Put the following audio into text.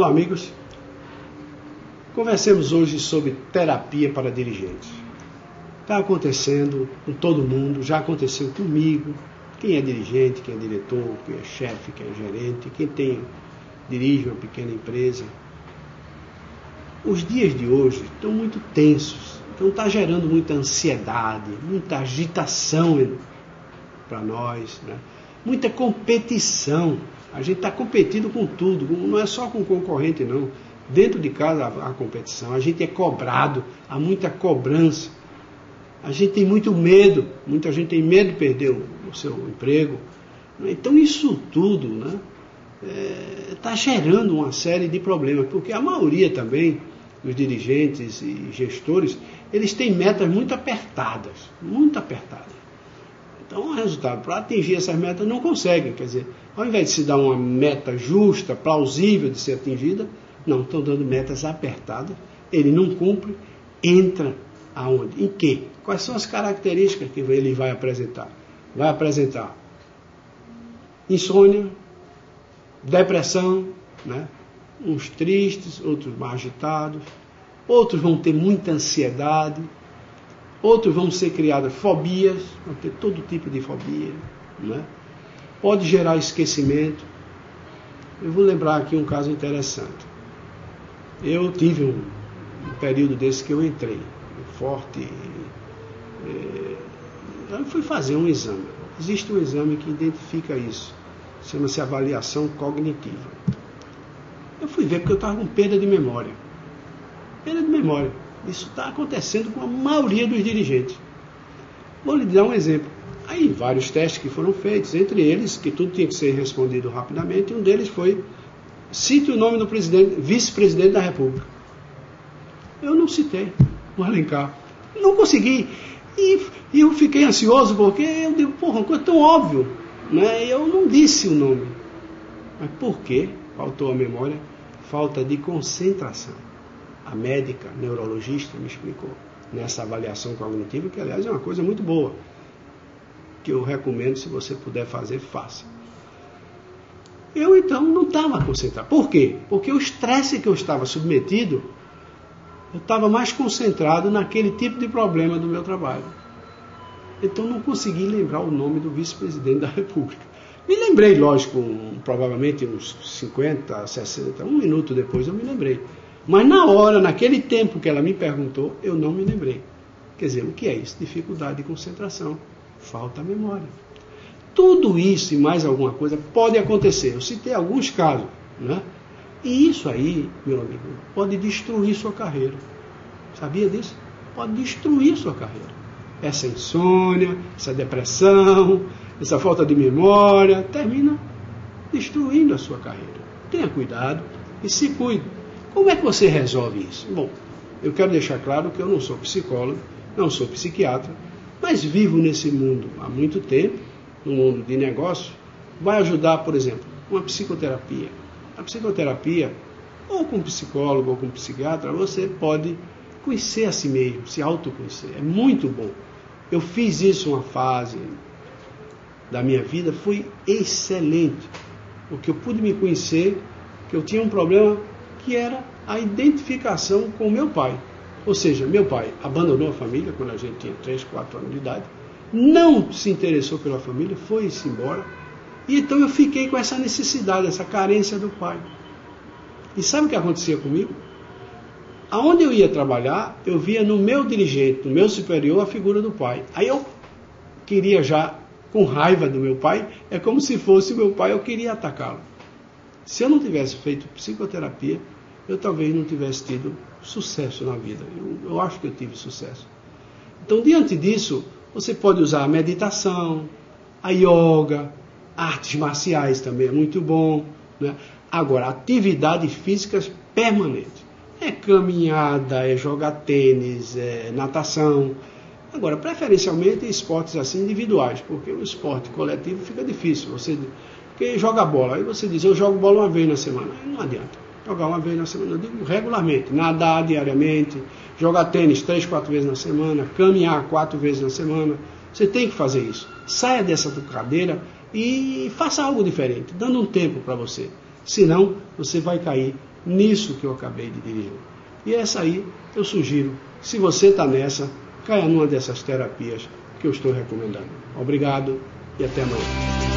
amigos, conversemos hoje sobre terapia para dirigentes. Está acontecendo com todo mundo, já aconteceu comigo, quem é dirigente, quem é diretor, quem é chefe, quem é gerente, quem dirige uma pequena empresa. Os dias de hoje estão muito tensos, então está gerando muita ansiedade, muita agitação para nós, né? Muita competição. A gente está competindo com tudo, não é só com concorrente não. Dentro de casa há competição, a gente é cobrado, há muita cobrança. A gente tem muito medo, muita gente tem medo de perder o seu emprego. Então isso tudo, né, está gerando uma série de problemas, porque a maioria também dos dirigentes e gestores, eles têm metas muito apertadas, muito apertadas. Então o resultado, para atingir essas metas, não conseguem. Quer dizer, ao invés de se dar uma meta justa, plausível de ser atingida, não, estão dando metas apertadas, ele não cumpre, entra aonde? Em quê? Quais são as características que ele vai apresentar? Vai apresentar insônia, depressão, né? Uns tristes, outros mais agitados, outros vão ter muita ansiedade, outros vão ser criadas fobias, vão ter todo tipo de fobia, né? Pode gerar esquecimento. Eu vou lembrar aqui um caso interessante. Eu tive um período desse que eu entrei, forte. Eu fui fazer um exame. Existe um exame que identifica isso. Chama-se avaliação cognitiva. Eu fui ver porque eu estava com perda de memória. Perda de memória. Isso está acontecendo com a maioria dos dirigentes. Vou lhe dar um exemplo. Aí vários testes que foram feitos, entre eles, que tudo tinha que ser respondido rapidamente, e um deles foi: cite o nome do vice-presidente da República. Eu não citei o Alencar. Não consegui. E eu fiquei ansioso porque eu digo, porra, uma coisa tão óbvio, né? Eu não disse o nome. Mas por quê? Faltou a memória? Falta de concentração. A médica, neurologista, me explicou nessa avaliação cognitiva, que aliás é uma coisa muito boa, que eu recomendo, se você puder fazer, faça. Eu então não estava concentrado. Por quê? Porque o estresse que eu estava submetido, eu estava mais concentrado naquele tipo de problema do meu trabalho. Então não consegui lembrar o nome do vice-presidente da República. Me lembrei, lógico, provavelmente uns 50, 60, um minuto depois eu me lembrei. Mas na hora, naquele tempo que ela me perguntou, eu não me lembrei. Quer dizer, o que é isso? Dificuldade de concentração. Falta memória. Tudo isso e mais alguma coisa pode acontecer. Eu citei alguns casos, né? E isso aí, meu amigo, pode destruir sua carreira. Sabia disso? Pode destruir sua carreira. Essa insônia, essa depressão, essa falta de memória, termina destruindo a sua carreira. Tenha cuidado e se cuide. Como é que você resolve isso? Bom, eu quero deixar claro que eu não sou psicólogo, não sou psiquiatra, mas vivo nesse mundo há muito tempo, no mundo de negócio. Vai ajudar, por exemplo, uma psicoterapia. A psicoterapia, ou com psicólogo ou com psiquiatra, você pode conhecer a si mesmo, se autoconhecer. É muito bom. Eu fiz isso uma fase da minha vida, foi excelente, porque eu pude me conhecer, que eu tinha um problema que era a identificação com o meu pai. Ou seja, meu pai abandonou a família quando a gente tinha 3, 4 anos de idade, não se interessou pela família, foi-se embora, e então eu fiquei com essa necessidade, essa carência do pai. E sabe o que acontecia comigo? Aonde eu ia trabalhar, eu via no meu dirigente, no meu superior, a figura do pai. Aí eu queria já, com raiva do meu pai, é como se fosse o meu pai, eu queria atacá-lo. Se eu não tivesse feito psicoterapia, eu talvez não tivesse tido sucesso na vida. Eu acho que eu tive sucesso. Então, diante disso, você pode usar a meditação, a yoga, artes marciais também é muito bom, né? Agora, atividades físicas permanentes. É caminhada, é jogar tênis, é natação. Agora, preferencialmente esportes assim individuais, porque o esporte coletivo fica difícil. Porque joga bola, aí você diz, eu jogo bola uma vez na semana. Aí não adianta. Jogar uma vez na semana, eu digo regularmente. Nadar diariamente, jogar tênis 3, 4 vezes na semana, caminhar 4 vezes na semana. Você tem que fazer isso. Saia dessa cadeira e faça algo diferente, dando um tempo para você. Senão, você vai cair nisso que eu acabei de dizer. E essa aí eu sugiro, se você está nessa, caia numa dessas terapias que eu estou recomendando. Obrigado e até amanhã.